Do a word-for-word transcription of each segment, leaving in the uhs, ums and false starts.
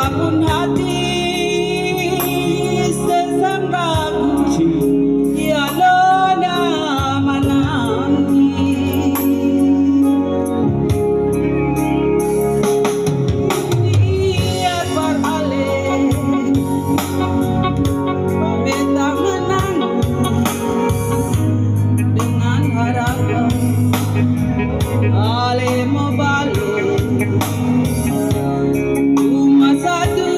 pun hati sesambaku ya lona manangi dia parale beta menang dengan harapan ale mau balik cuma satu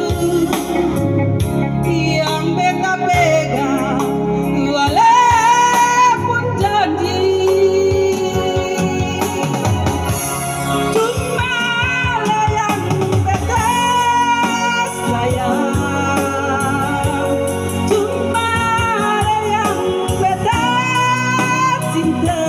yang beta pegang walaupun janji cuma yang beta sayang cuma yang beta cinta.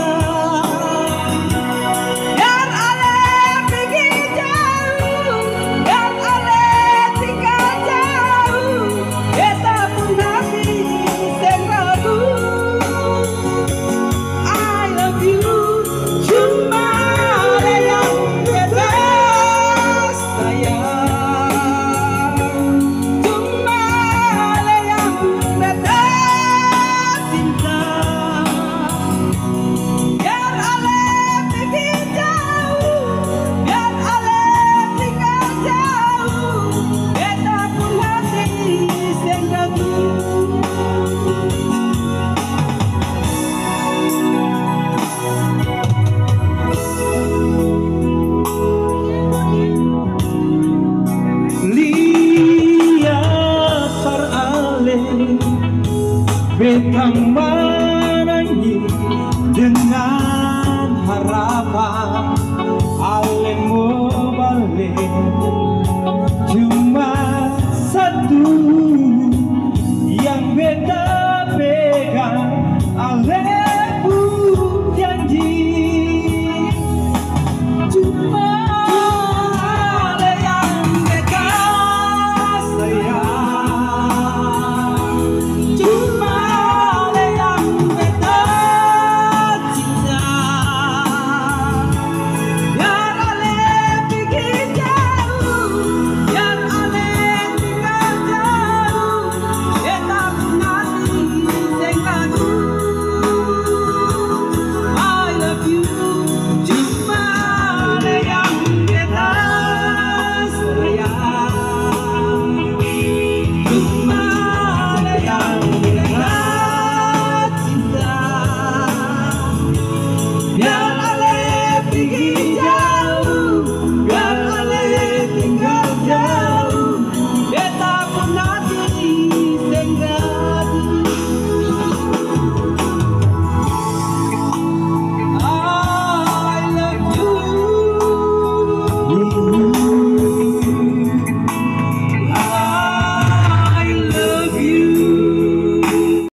Biar ale pergi jauh, biar ale tinggal jauh, beta pun hati sing ragu. I love you, cuma ale yang beta sayang, cuma ale yang beta cinta. Biar ale pergi jauh, biar ale tinggal jauh, beta pun hati sing ragu. Lihat parale betang